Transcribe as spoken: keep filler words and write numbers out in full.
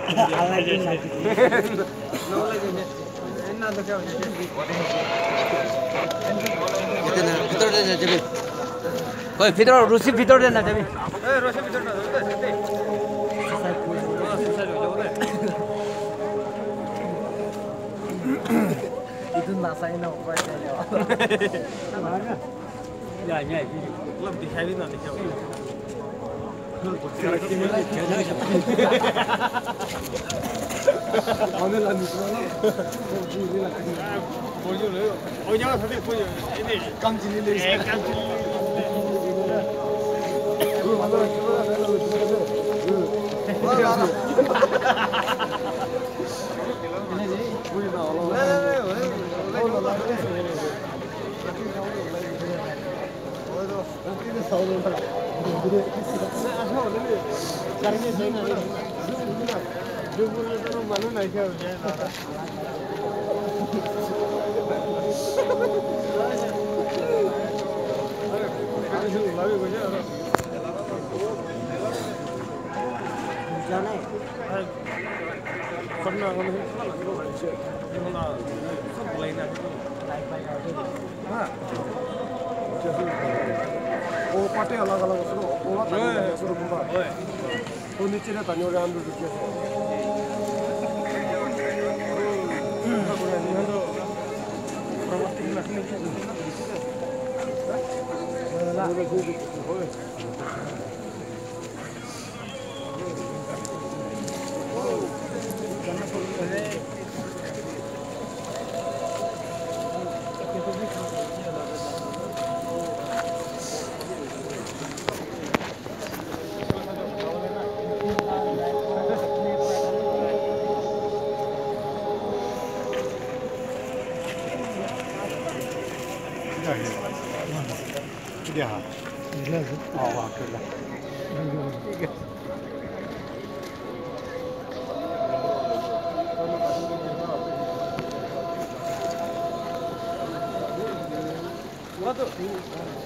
Oi, Fidor, Rusi Fidor na jabi. Eh, Rusi Fidor na jabi. Itu nasa ina ऊपर चले Ya, ya. मतलब दिखाई भी ना दिखाओ 오늘 난 이거는 보여줘요. 보여줘, 사진 보여. 이제 깜찍이네. 예, 깜찍이. 그 만들어 주라 내가 주면서 그 와라. 우리 나 올라. 네, 네, 네. 올라. 어디서 어디서 사오는 거야? 그래. 아셔 오늘 가르쳐 주는 거. 누구는 또 말은 안 해요. जाना है करना करना करना सब लेना हाँ जैसे वो पाटे अलग अलग सुनो वो बात सुनो बुरा वो नीचे ना तानियों के अंदर रुके Dia. Dia. Oh, wah, kira. What?